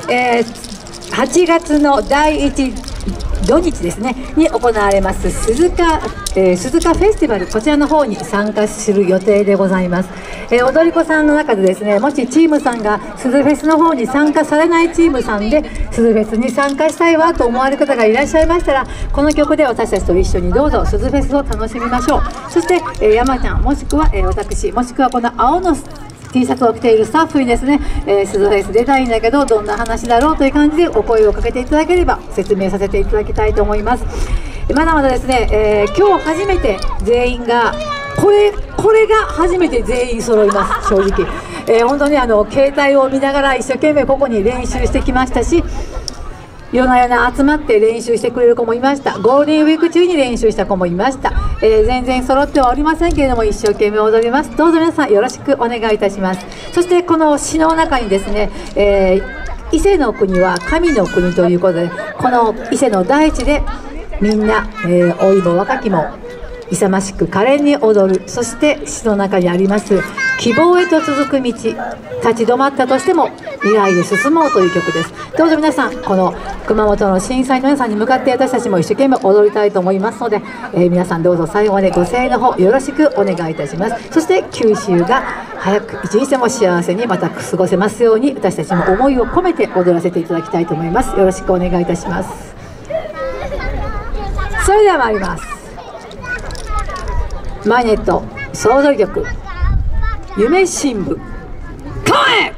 8月の第1土日ですねに行われます鈴鹿フェスティバル、こちらの方に参加する予定でございます。踊り子さんの中でですね、もしチームさんが鈴フェスの方に参加されないチームさんで鈴フェスに参加したいわと思われる方がいらっしゃいましたら、この曲で私たちと一緒にどうぞ鈴フェスを楽しみましょう。そして、山ちゃんもしくは、私もしくはこの青のT シャツを着ているスタッフにですね、鈴フェス出たいんだけどどんな話だろうという感じでお声をかけていただければ説明させていただきたいと思います。まだまだですね、今日初めて全員がこれが初めて全員揃います正直。本当に携帯を見ながら一生懸命ここに練習してきましたし、夜な夜な集まって練習してくれる子もいました。ゴールデンウィーク中に練習した子もいました。全然揃ってはおりませんけれども一生懸命踊ります。どうぞ皆さんよろしくお願いいたします。そしてこの詩の中にですね、伊勢の国は神の国ということで、この伊勢の大地でみんな、老いも若きも勇ましく可憐に踊る。そして詩の中にあります希望へと続く道、立ち止まったとしても未来へ進もうという曲です。どうぞ皆さん、この熊本の震災の皆さんに向かって私たちも一生懸命踊りたいと思いますので、皆さんどうぞ最後までご声援の方よろしくお願いいたします。そして九州が早く一日でも幸せにまた過ごせますように、私たちも思いを込めて踊らせていただきたいと思います。よろしくお願いいたします。それでは参ります。マイネット総踊り曲夢新聞川へ。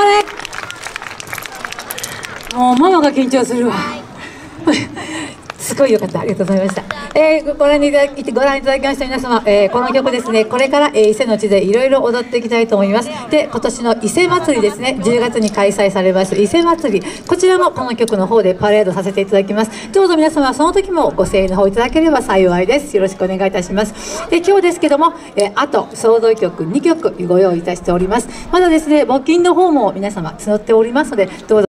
れ。もうママが緊張するわ。すごい良かった。ありがとうございました。ご覧いただきました皆様、この曲ですね、これから、伊勢の地でいろいろ踊っていきたいと思います。で、今年の伊勢祭りですね、10月に開催されます伊勢祭り、こちらもこの曲の方でパレードさせていただきます。どうぞ皆様、その時もご声援の方いただければ幸いです。よろしくお願いいたします。で、今日ですけども、あと、総動曲2曲ご用意いたしております。まだですね、募金の方も皆様募っておりますので、どうぞ